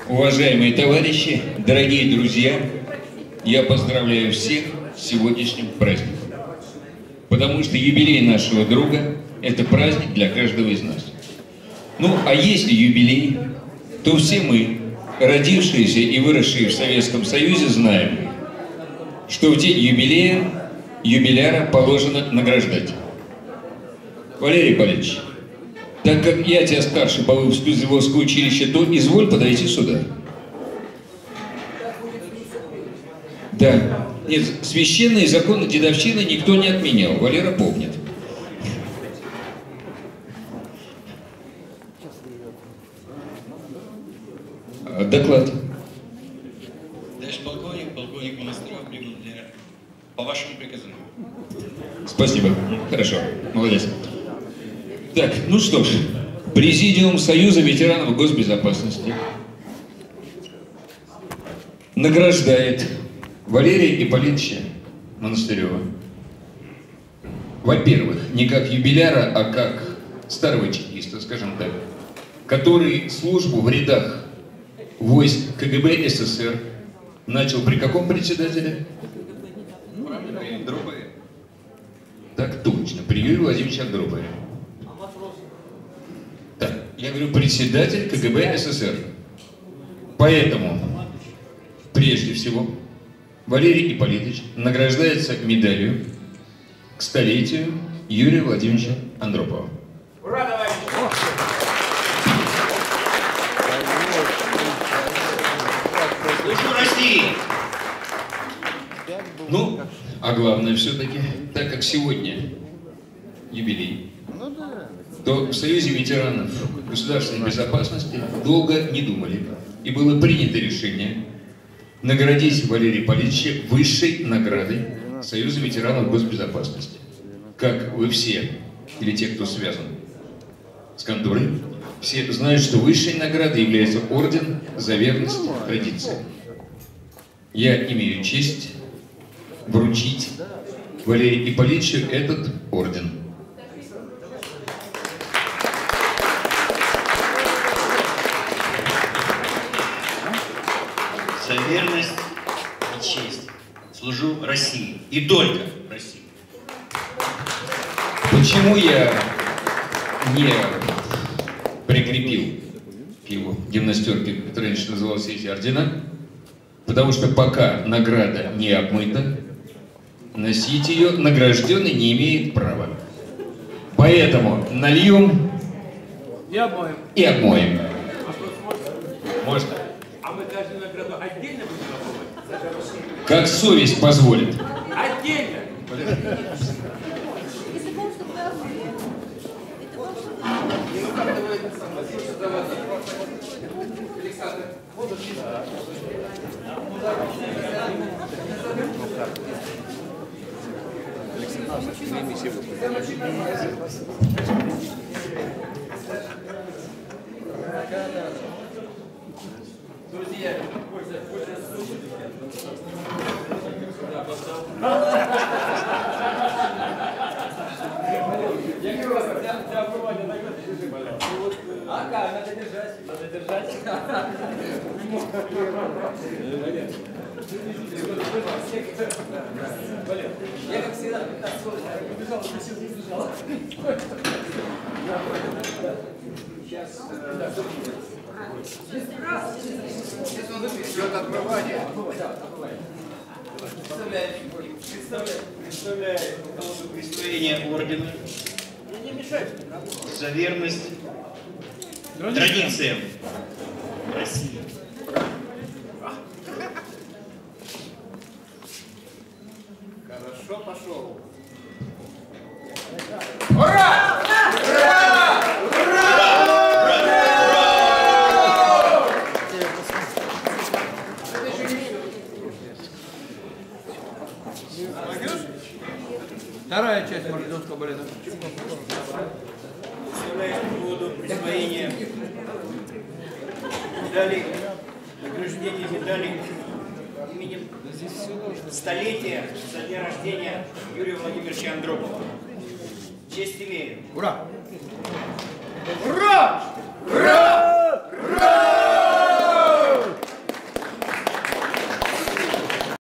Уважаемые товарищи, дорогие друзья, я поздравляю всех с сегодняшним праздником. Потому что юбилей нашего друга – это праздник для каждого из нас. Ну, а если юбилей, то все мы, родившиеся и выросшие в Советском Союзе, знаем, что в день юбилея юбиляра положено награждать. Валерий Павлович, так как я тебя старше по выпуску из Львовского училища, то изволь подойти сюда. Да. Нет, священные законы дедовщины никто не отменял. Валера помнит. Доклад. Товарищ полковник Монастырев прибыл по вашему приказанию. Спасибо. Хорошо. Молодец. Так, ну что ж. Президиум Союза ветеранов госбезопасности награждает Валерия Ипполитовича Монастырева. Во-первых, не как юбиляра, а как старого чекиста, скажем так, который службу в рядах войск КГБ СССР начал при каком председателе? Андропове. Так точно, при Юрии Владимировиче Андропове. Так, я говорю, председатель КГБ СССР. Поэтому, прежде всего, Валерий Ипполитович награждается медалью к столетию Юрия Владимировича Андропова. Ура, товарищи! Служу России! Ну, а главное все-таки, так как сегодня юбилей, то в Союзе ветеранов государственной безопасности долго не думали. И было принято решение наградить Валерия Ипполитовича высшей наградой Союза ветеранов госбезопасности. Как вы все, или те, кто связан с конторой, все знают, что высшей наградой является орден за верность традиции. Я имею честь вручить Валерию Ипполитовичу этот орден. За верность и честь служу России. И только России. Почему я не прикрепил к его гимнастерке, которая раньше называлась, эти ордена? Потому что пока награда не обмыта, носить ее награжденный не имеет права. Поэтому нальем и обмоем. Можно? А мы каждую награду отдельно будем обмывать? Как совесть позволит. Отдельно! Друзья, я говорю вас, для обрывания награды держи, пожалуйста. Ага, надо держать. Надо держать. Я как всегда, 15 год, убежал, убежал. Сейчас, сейчас он идет отмывание. Представляю кому-то присвоение ордена за верность традициям России. Хорошо пошел. Ура! Ура! Вторая часть морденского балета. Представляю по поводу присвоения медалей, награждения медалей именем столетия со дня рождения Юрия Владимировича Андропова. Честь имею. Ура! Ура! Ура!